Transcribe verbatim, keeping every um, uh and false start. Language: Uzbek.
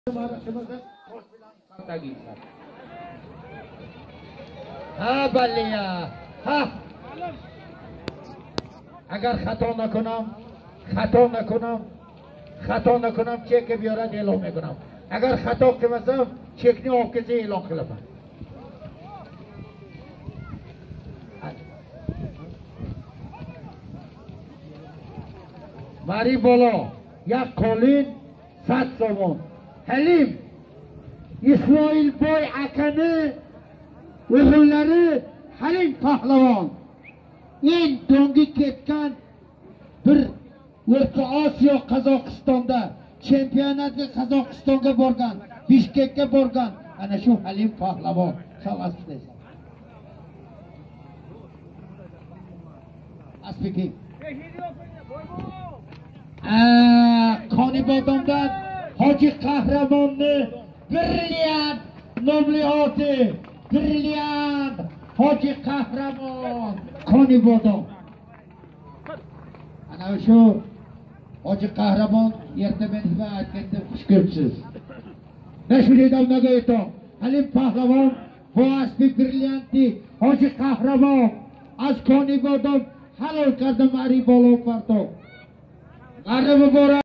Ha baliya ha agar xato nakunam xato nakunam xato nakunam chekka biyorad e'lon mekunam agar xato qilmasam chekni olib kelsa e'lon qilaman mari bolo ya qo'lin sat somon Halim Ismoilboy akani o'g'illari Halim Pahlavon eng to'ngi ketgan bir O'rta Osiyo Qozog'istonda chempionatga Qozog'istonga borgan, Bishkekka borgan ana shu Halim Pahlavon savasida. Speaking. Aa, Qonibodomdan Hoji Qahramonni brilliant nomli oti, brilliant Hoji Qahramon Qonibodom. Ana shu Hoji Qahramon erta men size aytganda xush ko'ribsiz. Ben shunday damnaga aytaman. Halim Pahlavon Hoasbi brillianti Hoji Qahramon az Qonibodom halol qadam ari bolo parto. G'arib bora